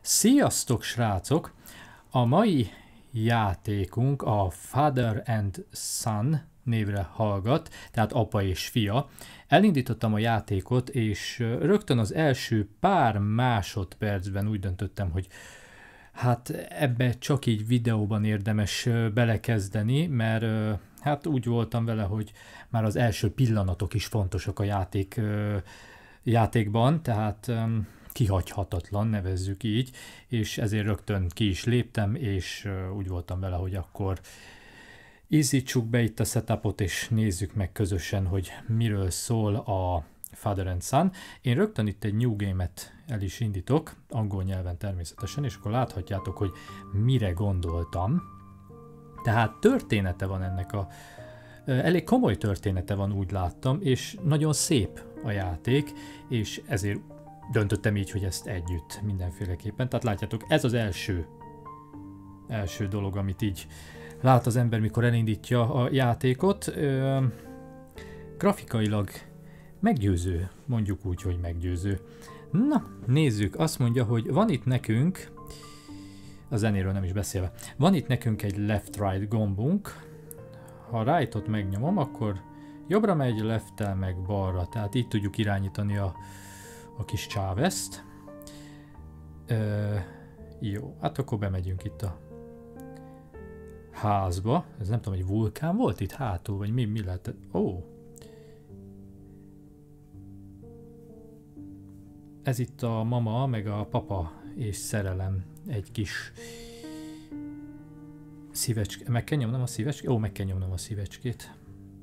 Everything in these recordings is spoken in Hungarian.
Sziasztok, srácok! A mai játékunk a Father and Son névre hallgat, tehát apa és fia. Elindítottam a játékot, és rögtön az első pár másodpercben úgy döntöttem, hogy hát ebbe csak így videóban érdemes belekezdeni, mert hát úgy voltam vele, hogy már az első pillanatok is fontosak a játékban, tehát kihagyhatatlan, nevezzük így, és ezért rögtön ki is léptem, és úgy voltam vele, hogy akkor ízítsuk be itt a setupot, és nézzük meg közösen, hogy miről szól a Father and Son. Én rögtön itt egy new game-et el is indítok, angol nyelven természetesen, és akkor láthatjátok, hogy mire gondoltam. Tehát története van ennek elég komoly története van, úgy láttam, és nagyon szép a játék, és ezért döntöttem így, hogy ezt együtt mindenféleképpen. Tehát látjátok, ez az első dolog, amit így lát az ember, mikor elindítja a játékot. Grafikailag meggyőző, mondjuk úgy, hogy meggyőző. Na, nézzük, azt mondja, hogy van itt nekünk, a zenéről nem is beszélve, van itt nekünk egy left-right gombunk. Ha right-ot megnyomom, akkor jobbra megy, left-tel meg balra, tehát így tudjuk irányítani a kis Chávezt. Jó, hát akkor bemegyünk itt a házba. Ez nem tudom, egy vulkán volt itt hátul, vagy mi lehetett? Ó! Ez itt a mama, meg a papa és szerelem. Egy kis szívecske. Meg kell nyomnom a szívecskét? Ó, meg kell nyomnom a szívecskét.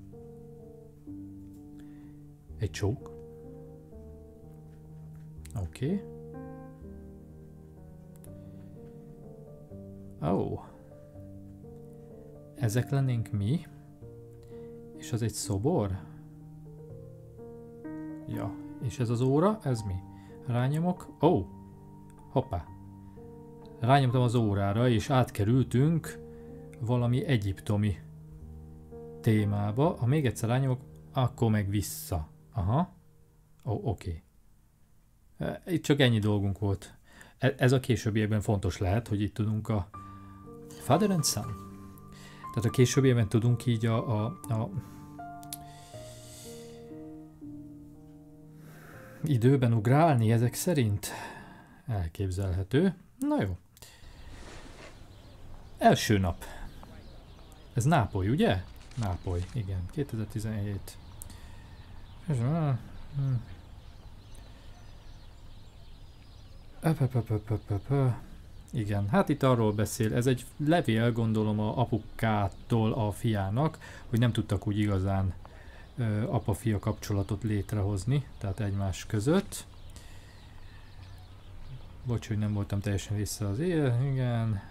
Egy csók. Oké. Ó. Ezek lennénk mi. És az egy szobor? Ja. És ez az óra? Ez mi? Rányomok. Ó. Hoppá. Rányomtam az órára, és átkerültünk valami egyiptomi témába. Ha még egyszer rányomok, akkor meg vissza. Aha. Ó, oké. Itt csak ennyi dolgunk volt. Ez a későbbiekben fontos lehet, hogy itt tudunk a Father and Son. Tehát a későbbiekben tudunk így a időben ugrálni ezek szerint. Elképzelhető. Na jó. Első nap. Ez Nápoly, ugye? Nápoly, igen. 2017. Igen, hát itt arról beszél, ez egy levél, gondolom, a apukától a fiának, hogy nem tudtak úgy igazán apa-fia kapcsolatot létrehozni, tehát egymás között. Bocs, hogy nem voltam teljesen vissza az igen.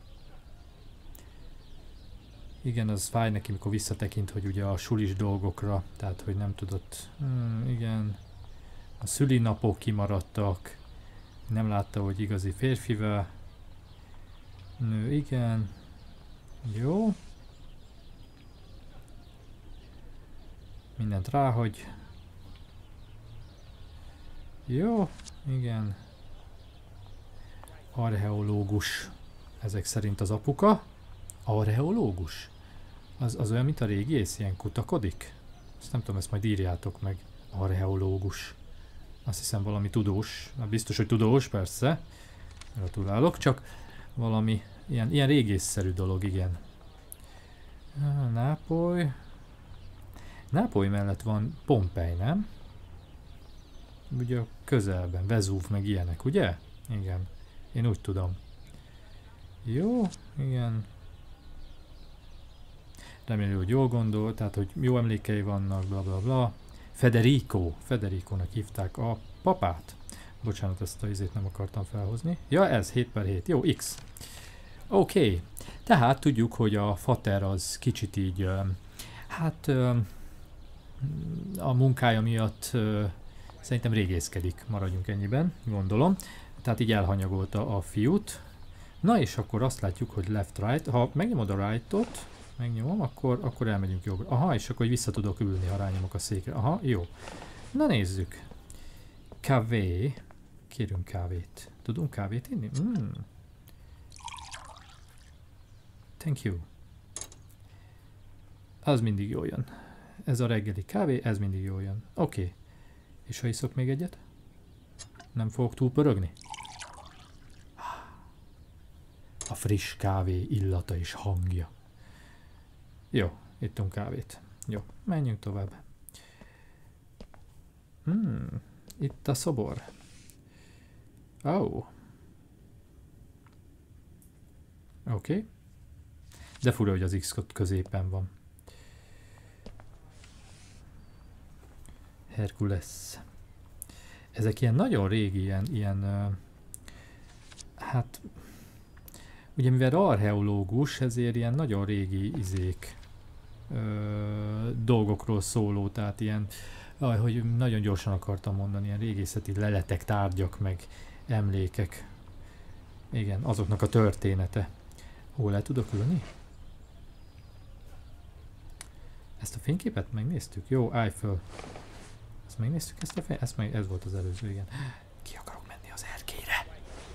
Igen, az fáj neki, mikor visszatekint, hogy ugye a sulis dolgokra, tehát hogy nem tudott, igen, a szülinapok kimaradtak, nem látta, hogy igazi férfivel. Nő, igen. Jó. Mindent ráhagy. Jó, igen. Archeológus. Ezek szerint az apuka. Archeológus? Az olyan, mint a régész, ilyen kutakodik? Ezt nem tudom, ezt majd írjátok meg. Archeológus. Azt hiszem valami tudós. Biztos, hogy tudós, persze. Gratulálok, csak valami ilyen régészszerű dolog, igen. Nápoly. Nápoly mellett van Pompei, nem? Ugye a közelben, Vezúv meg ilyenek, ugye? Igen. Én úgy tudom. Jó, igen. Remélem, hogy jól gondol, tehát hogy jó emlékei vannak, bla bla bla. Federicónak hívták a papát. Bocsánat, ezt a izét nem akartam felhozni. Ja, ez 7/7. Jó, X. Oké. Tehát tudjuk, hogy a fater az kicsit így, hát a munkája miatt szerintem régészkedik, maradjunk ennyiben, gondolom. Tehát így elhanyagolta a fiút. Na és akkor azt látjuk, hogy left-right. Ha megnyomod a right-ot, megnyomom, akkor elmegyünk jobbra. Aha, és akkor vissza tudok ülni, ha rányomok a székre. Aha, jó. Na nézzük. Kávé. Kérünk kávét. Tudunk kávét inni? Thank you. Az mindig jól jön. Ez a reggeli kávé, ez mindig jól jön. Oké. És ha iszok még egyet? Nem fogok túl pörögni? A friss kávé illata és hangja. Jó, ittunk kávét. Jó, menjünk tovább. Itt a szobor. Oh. Oké. De fura, hogy az X középen van. Herkules. Ezek ilyen nagyon régi, ilyen hát ugye mivel archeológus, ezért ilyen nagyon régi dolgokról szóló, tehát ilyen, hogy nagyon gyorsan akartam mondani, ilyen régészeti leletek, tárgyak, meg emlékek. Igen, azoknak a története. Hol le tudok ülni? Ezt a fényképet megnéztük? Jó, állj föl. Ezt megnéztük, ezt a fényképet? Ez volt az előző, igen. Ki akarok menni az erkélyre?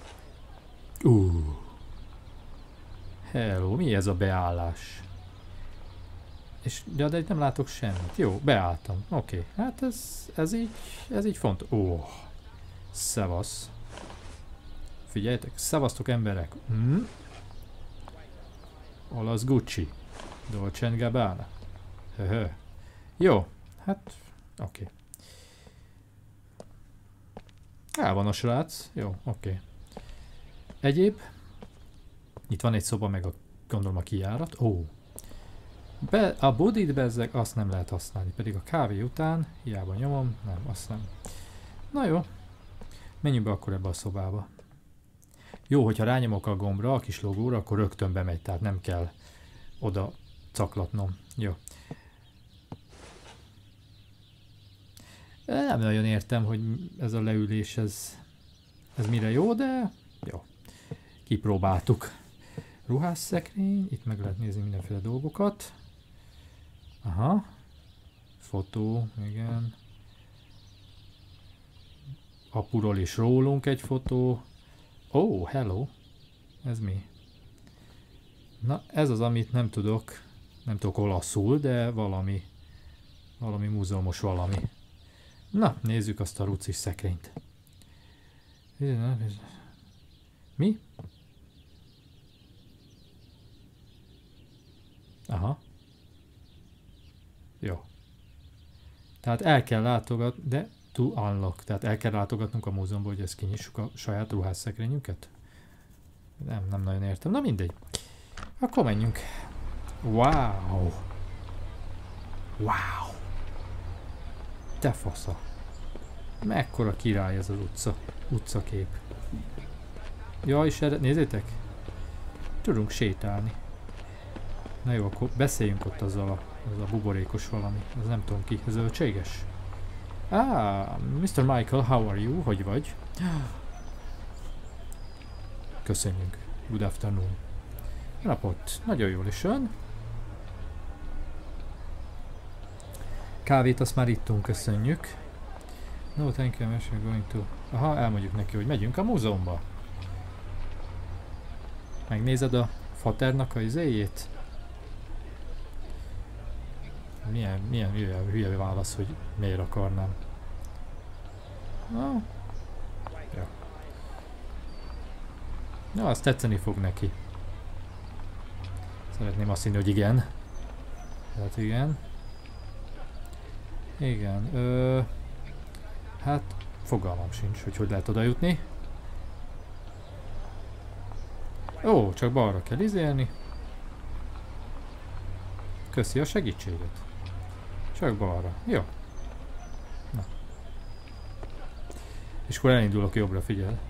Hello, mi ez a beállás? És, de itt nem látok semmit. Jó, beálltam. Oké, hát ez így fontos. Szevasz. Figyeljetek, szevasztok emberek. Olasz Gucci. Dolce & Gabbana. Jó, hát oké. El van a srác. Jó, oké. Egyéb. Itt van egy szoba, meg gondolom a kijárat. A budit bezzeg, azt nem lehet használni. Pedig a kávé után, hiába nyomom, nem, azt nem. Na jó. Menjünk be akkor ebbe a szobába. Jó, hogyha rányomok a gombra, a kis logóra, akkor rögtön bemegy, tehát nem kell oda caklatnom. Jó. Nem nagyon értem, hogy ez a leülés, ez mire jó, de jó. Kipróbáltuk. Ruhásszekrény, itt meg lehet nézni mindenféle dolgokat. Aha. Fotó, igen. Apuról és rólunk egy fotó. Hello. Ez mi? Na, ez az, amit nem tudok olaszul, de valami múzeumos valami. Na, nézzük azt a rucis szekrényt. Mi? Aha. Jó. Tehát el kell látogatni, de to unlock. Tehát el kell látogatnunk a múzeumban, hogy ezt kinyissuk a saját ruhásszekrényünket? Nem nagyon értem. Na mindegy. Akkor menjünk. Wow. Wow. Te fasza. Mekkora király ez az utcakép. Ja, és erre, nézzétek. Tudunk sétálni. Na jó, akkor beszéljünk ott azzal a buborékos valami. Az nem tudom ki. Ez zöldséges? Mr. Michael, how are you? Hogy vagy? Köszönjük. Good afternoon. Napot. Nagyon jól is ön. Kávét azt már ittunk, köszönjük. No, thank you, we're going to... Aha, elmondjuk neki, hogy megyünk a múzeumba. Megnézed a faternak a izéjét? Milyen hülye válasz, hogy miért akarnám. No. Ja. Ja, azt tetszeni fog neki. Szeretném azt hinni, hogy igen. Tehát igen. Igen. Hát fogalmam sincs, hogy lehet oda jutni. Csak balra kell izélni. Köszi a segítséget. Csak balra. Jó. Na. És akkor elindulok jobbra, figyel.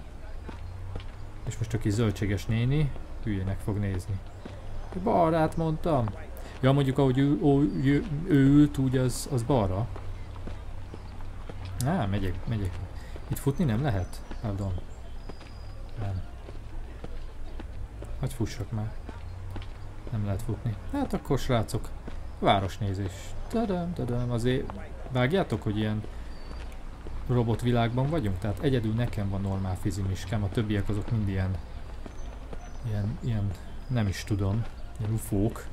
És most a kis zöldséges néni hülyének fog nézni. Balrát mondtam. Ja, mondjuk ahogy ő ült, úgy az balra. Megyek. Itt futni nem lehet? Pardon. Nem. Hogy fussak már. Nem lehet futni. Hát akkor srácok, városnézés. Tadam. Azért vágjátok, hogy ilyen robotvilágban vagyunk, tehát egyedül nekem van normál fizimiskám, a többiek azok mind ilyen, nem is tudom, ilyen ufók.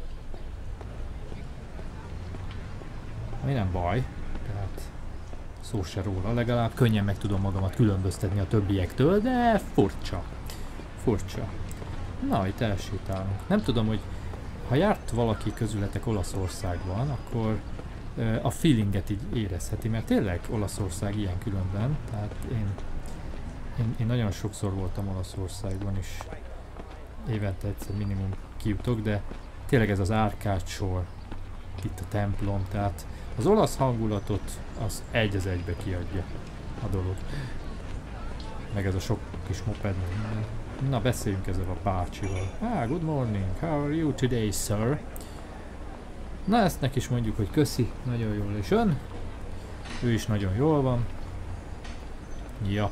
Ami nem baj, tehát szó se róla, legalább könnyen meg tudom magamat különböztetni a többiektől, de furcsa. Furcsa. Na, itt elsétálunk. Nem tudom, hogy ha járt valaki közületek Olaszországban, akkor a feelinget így érezheti, mert tényleg Olaszország ilyen különben, tehát én nagyon sokszor voltam Olaszországban is, évente egyszer minimum kijutok, de tényleg ez az árkád sor, itt a templom, tehát az olasz hangulatot az egy az egybe kiadja a dolog. Meg ez a sok kis moped. Na, beszéljünk ezzel a bácsival. Good morning, how are you today, sir? Na, ezt neki is mondjuk, hogy köszi, nagyon jól és ön. Ő is nagyon jól van. Ja.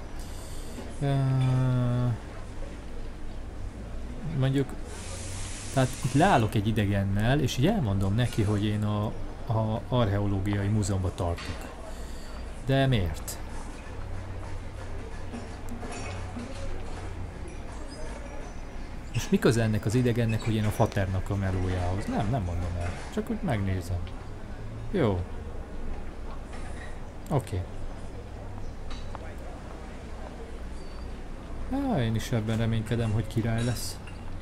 Mondjuk, tehát itt leállok egy idegennel, és így elmondom neki, hogy én a archeológiai múzeumban tartok. De miért? És mi köze ennek az idegennek, hogy én a faternak a melójához? Nem mondom el. Csak úgy megnézem. Jó. Oké. Én is ebben reménykedem, hogy király lesz.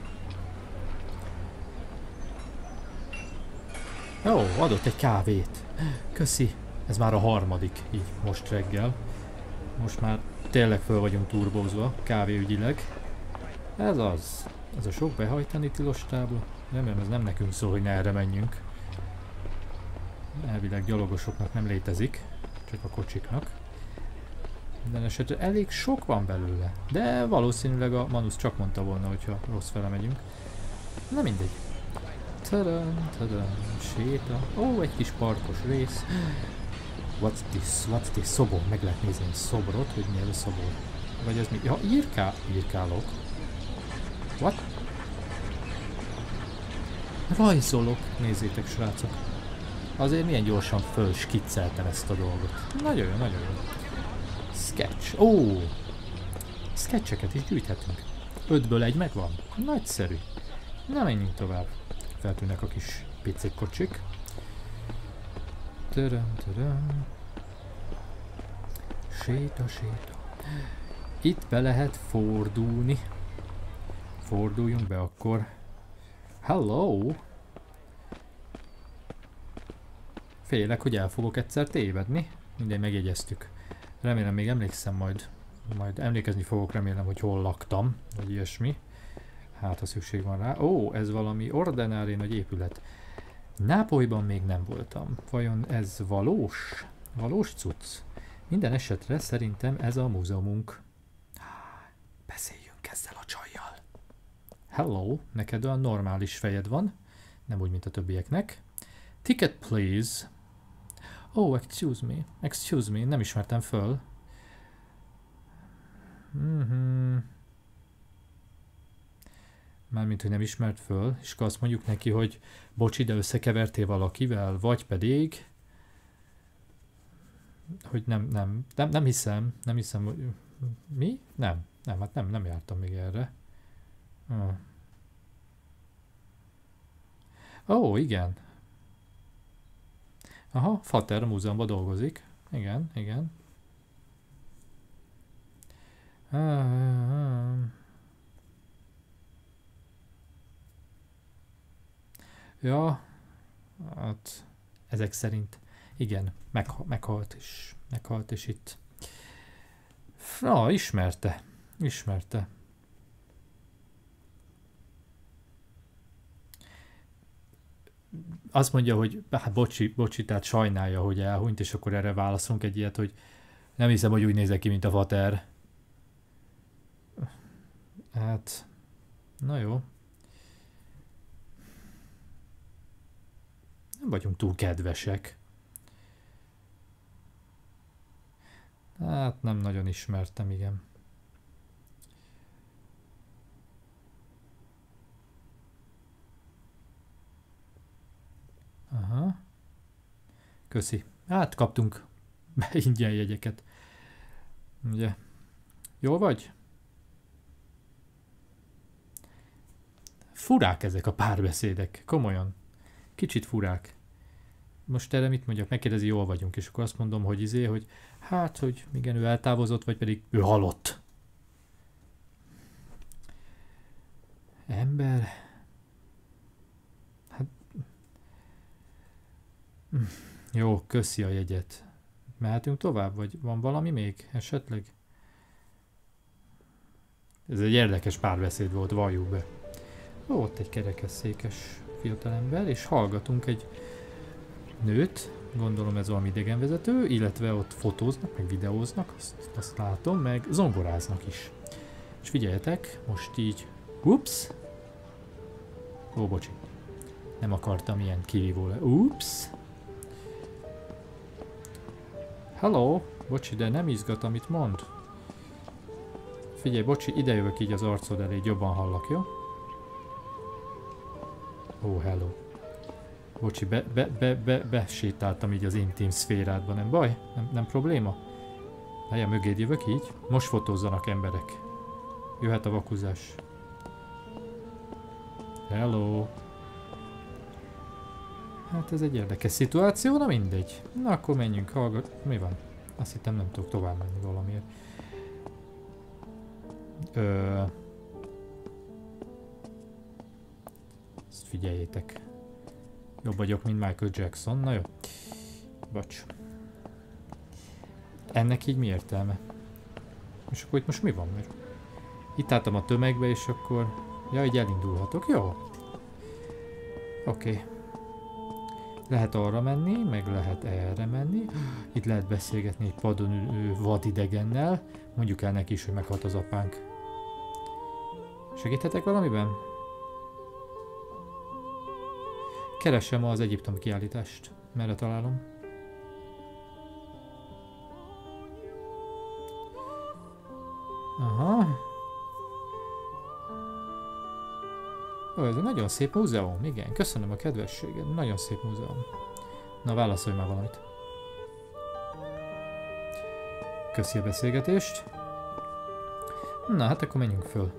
Ó, adott egy kávét. Köszi. Ez már a harmadik, így most reggel. Most már tényleg föl vagyunk turbózva, kávéügyileg. Ez az. Ez a sok behajtani tilos tábla. Remélem, ez nem nekünk szól, hogy ne erre menjünk. Elvileg gyalogosoknak nem létezik, csak a kocsiknak. Minden esetre elég sok van belőle, de valószínűleg a Manus csak mondta volna, hogyha rossz fele megyünk. Na mindegy. Tadam, séta. Ó, egy kis parkos rész. What's this? Szobor. Meg lehet nézni egy szobrot, hogy mi ez a szobor. Vagy ez mi? Ja, írkálok. What? Rajzolok. Nézzétek, srácok. Azért milyen gyorsan fölskicceltem ezt a dolgot. Nagyon jó, nagyon jó. Sketch. Ó! Sketcheket is gyűjthetünk. 5-ből 1 megvan. Nagyszerű. Na, menjünk tovább. Feltűnnek a kis picik kocsik. Séta. Itt be lehet fordulni. Forduljunk be akkor. Hello! Félek, hogy el fogok egyszer tévedni. Mindegy, megjegyeztük. Remélem még emlékszem majd emlékezni fogok, remélem, hogy hol laktam, vagy ilyesmi. Hát, ha szükség van rá. Ó, ez valami ordinári nagy épület. Nápolyban még nem voltam. Vajon ez valós? Valós cucc? Minden esetre szerintem ez a múzeumunk. Beszéljünk ezzel a csajjal. Hello, neked olyan normális fejed van, nem úgy, mint a többieknek. Ticket, please. Oh, excuse me, nem ismertem föl. Mármint, hogy nem ismert föl, és akkor azt mondjuk neki, hogy bocs, ide összekevertél valakivel, vagy pedig, hogy nem hiszem, hogy... Mi? Nem jártam még erre. Ó, igen. Aha, Fater a múzeumban dolgozik. Igen. Ja, hát ezek szerint igen, meghalt és itt. Ismerte. Azt mondja, hogy hát bocsi, tehát sajnálja, hogy elhunyt, és akkor erre válaszolunk egy ilyet, hogy nem hiszem, hogy úgy nézek ki, mint a Fater. Hát, na jó. Nem vagyunk túl kedvesek. Hát nem nagyon ismertem, igen. Aha. Köszi. Hát kaptunk ingyen jegyeket. Ugye? Jól vagy? Furák ezek a párbeszédek, komolyan. Kicsit furák. Most erre mit mondjak? Megkérdezi, jól vagyunk, és akkor azt mondom, hogy hogy hát, hogy igen, ő eltávozott, vagy pedig ő halott. Ember... Hát... Jó, köszi a jegyet. Mehetünk tovább, vagy van valami még esetleg? Ez egy érdekes párbeszéd volt, valljuk be. Ó, ott egy kerekesszékes fiatalember, és hallgatunk egy nőt, gondolom ez valami idegenvezető, illetve ott fotóznak, meg videóznak, azt látom, meg zongoráznak is. És figyeljetek, most így, ups, ó, bocsi, nem akartam ilyen kivívó le, ups, hello, bocsi, de nem izgat, amit mond. Figyelj, bocsi, ide jövök így az arcod elé, jobban hallak, jó? Ó, hello. Bocsi, besétáltam így az intim szférádba, nem baj? Nem probléma? Helyen mögéd jövök így? Most fotózzanak emberek. Jöhet a vakuzás. Hello. Hát ez egy érdekes szituáció, na mindegy. Na akkor menjünk, hallgat. Mi van? Azt hittem nem tudok tovább menni valamiért. Ezt figyeljétek. Jobb vagyok, mint Michael Jackson. Na jó. Bocs. Ennek így mi értelme? És akkor itt most mi van? Mert itt álltam a tömegbe, és akkor... Ja, így elindulhatok. Jó. Oké. Lehet arra menni, meg lehet erre menni. Itt lehet beszélgetni egy padon ülő vadidegennel. Mondjuk el neki is, hogy meghalt az apánk. Segíthetek valamiben? Keresem az Egyiptom kiállítást. Merre találom? Aha. Ó, ez egy nagyon szép múzeum, igen. Köszönöm a kedvességed. Nagyon szép múzeum. Na, válaszolj már valamit. Köszi a beszélgetést. Na, hát akkor menjünk föl.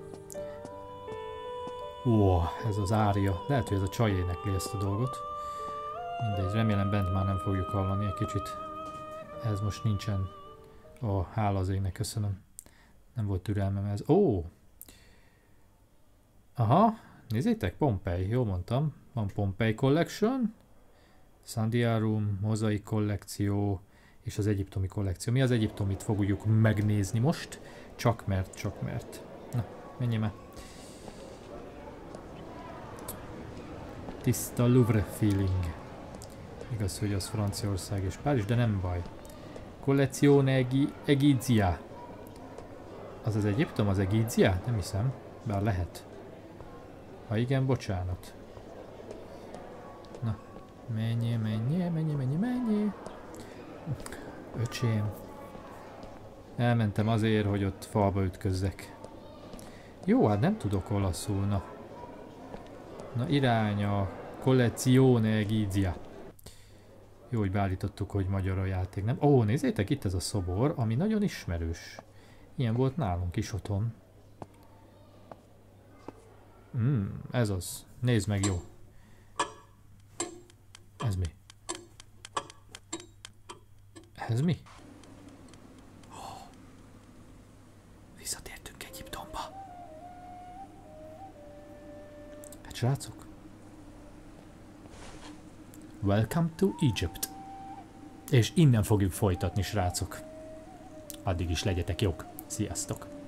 Ó, ez az ária. Lehet, hogy ez a csaj énekli ezt a dolgot. Mindegy, remélem bent már nem fogjuk hallani egy kicsit. Ez most nincsen. Ó, hála az égnek, köszönöm. Nem volt türelmem ez. Ó! Aha, nézzétek, Pompei, jól mondtam. Van Pompei Collection, Sandiarum, Mozaik kollekció, és az egyiptomi kollekció. Mi az egyiptomit fogjuk megnézni most? Csak mert. Na, menjél már. Tiszta Louvre feeling. Igaz, hogy az Franciaország és Párizs, de nem baj. Collezione Egizia. Az az Egyiptom, az Egizia? Nem hiszem, bár lehet. Ha igen, bocsánat. Na, menjél. Öcsém. Elmentem azért, hogy ott falba ütközzek. Jó, hát nem tudok olaszul, na. Na irány a Collezione Egizia. Jó, hogy beállítottuk, hogy magyar a játék, nem? Ó, nézzétek, itt ez a szobor, ami nagyon ismerős. Ilyen volt nálunk is otthon. Ez az. Nézd meg, jó. Ez mi? Ez mi? Visszatértünk Egyiptomba. Hát srácok. Welcome to Egypt. És innen fogjuk folytatni, srácok. Addig is legyetek jók. Sziasztok!